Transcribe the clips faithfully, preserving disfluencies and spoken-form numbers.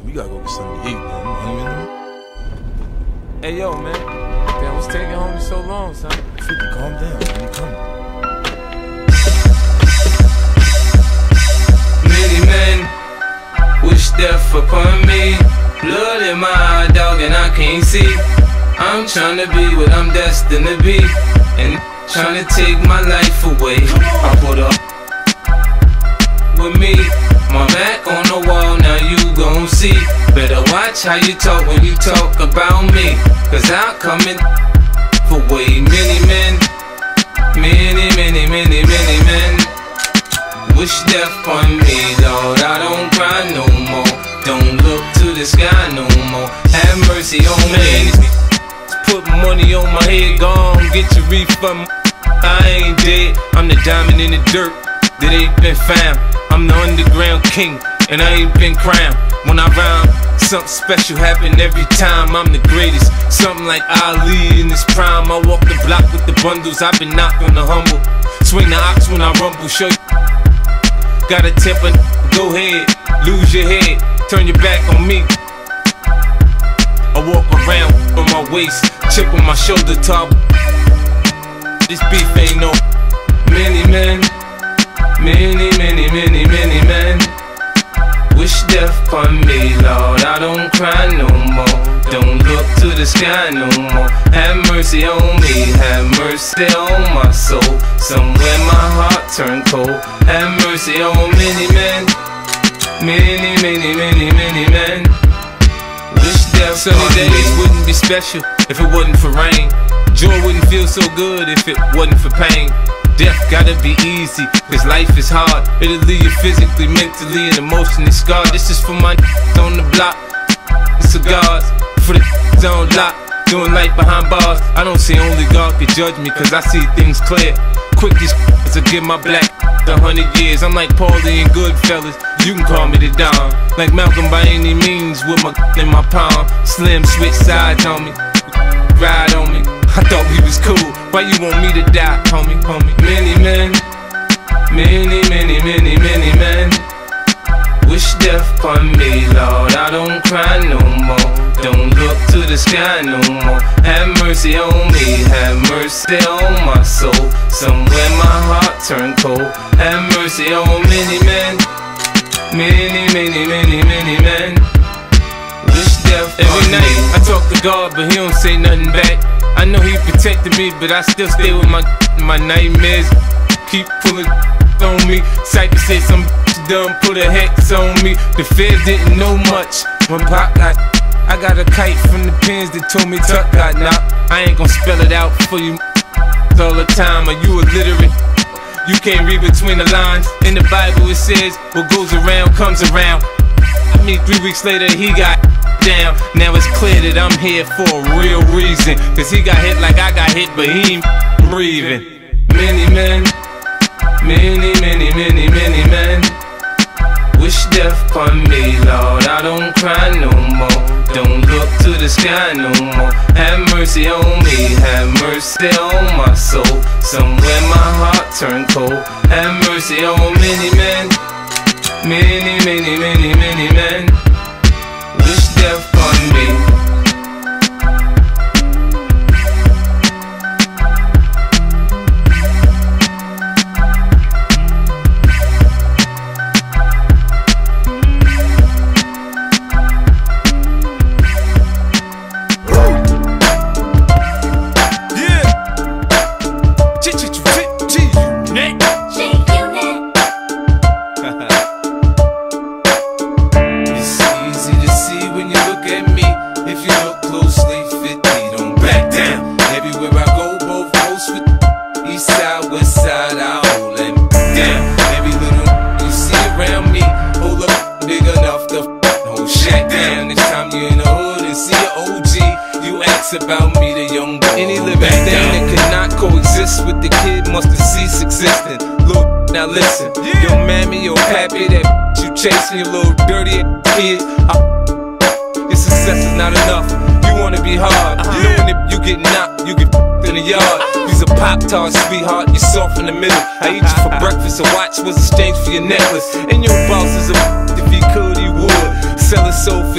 We gotta go get something to eat, man. I'm hungry in the morning. Hey, yo, man. Damn, what's taking homie so long, son? fifty, calm down. When you coming? Many men wish death upon me. Blood in my eye, dog, and I can't see. I'm trying to be what I'm destined to be, and trying to take my life away. I put up with me, my back on the wall, now you gon' see. Better watch how you talk when you talk about me, cause I'm coming for way many men. Many, many, many, many men wish death on me, Lord. I don't cry no more, don't look to the sky no more. Have mercy on me. Put money on my head, gone, get your refund. I ain't dead, I'm the diamond in the dirt that ain't been found. I'm the underground king, and I ain't been crowned. When I rhyme, something special happen every time. I'm the greatest, something like Ali in his prime. I walk the block with the bundles, I've been knocked on the humble. Swing the ox when I rumble, show you. Got a temper, go ahead, lose your head, turn your back on me. I walk around on my waist, chip on my shoulder top. This beef ain't no. Many men, many, many, many, many men wish death upon me, Lord. I don't cry no more, don't look to the sky no more. Have mercy on me, have mercy on my soul. Somewhere my heart turned cold. Have mercy on many men, many, many, many, many men. Sunny days wouldn't be special if it wasn't for rain. Joy wouldn't feel so good if it wasn't for pain. Death gotta be easy, cause life is hard. It'll leave you physically, mentally, and emotionally scarred. This is for my on the block, cigars, for the on lock, doing life behind bars. I don't see only God can judge me, cause I see things clear. Quick these to give my black a hundred years. I'm like Paulie and Goodfellas, you can call me the Don. Like Malcolm by any means, with my in my palm. Slim switch sides on me, ride on me. I thought we was cool, why you want me to die, homie, homie? Many men, many, many, many, many men wish death upon me, Lord. I don't cry no more, don't look to the sky no more. Have mercy on me, have mercy on my soul. Somewhere my heart turned cold. Have mercy on many men, many, many, many, many men wish death upon me. Every night I talk to God, but he don't say nothing back. I know he protected me, but I still stay with my my nightmares. Keep pulling on me. Cypher said some done put a hex on me. The feds didn't know much when Pop got. I got a kite from the pins that told me Tuck got knocked. I ain't gon' spell it out for you all the time. Are you illiterate? You can't read between the lines. In the Bible it says, what goes around comes around. I mean, three weeks later he got down. Now it's clear that I'm here for a real reason, cause he got hit like I got hit, but he ain't breathing. Many men, many, many, many, many men wish death upon me, Lord. I don't cry no more, don't look to the sky no more. Have mercy on me, have mercy on my soul. Somewhere my heart turned cold. Have mercy on many men, many, many, many, many men wish death upon me. About me, the young boy. Any living thing that could not coexist with the kid must have ceased existing. Little, now listen, yeah. Yo mammy, yo pappy, that you chasing, your little dirty kid. I, your success is not enough. You wanna be hard, uh-huh. Knowing if you get knocked, you get in the yard. You's a Pop-Tart, sweetheart, you soft in the middle. I eat you for breakfast, a watch was exchanged for your necklace. And your boss is a if he could, he would sell his soul for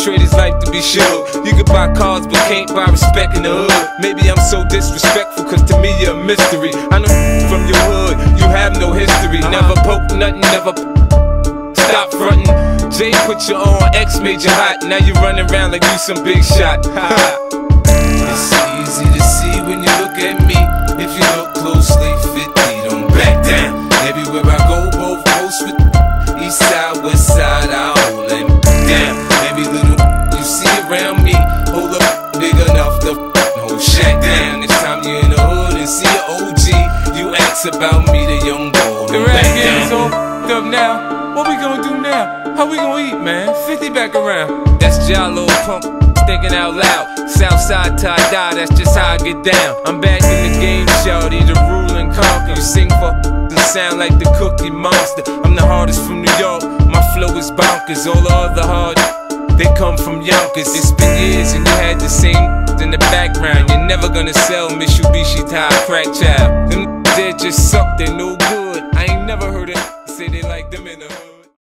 trade his life to be sure. You can buy cars but can't buy respect in the hood. Maybe I'm so disrespectful cause to me you're a mystery. I know from your hood, you have no history. Never poke nothing, never stop frontin'. Jay put you on, X made you hot. Now you running around like you some big shot. It's easy to see when you look at me. If you look closely, fifty, don't back down. Everywhere I go, both coasts with east side, west side, I hold them down. Every little you see around me, hold up big enough to hold shack down. Next time you're in the hood and see an O G, you ask about me, the young boy. The rap game's all f***ed up now. What we gonna do now? How we gonna eat, man? fifty back around. That's Jalo Pump, thinking out loud. Southside tie dye, that's just how I get down. I'm back in the game, shawty, the rule and conquer. You sing for and sound like the Cookie Monster. I'm the hardest from New York, my flow is bonkers. All the other hard, they come from Yonkers. It's been years and you had the same in the background. You're never gonna sell Mitsubishi Thai crack child. Them they just suck, they no good.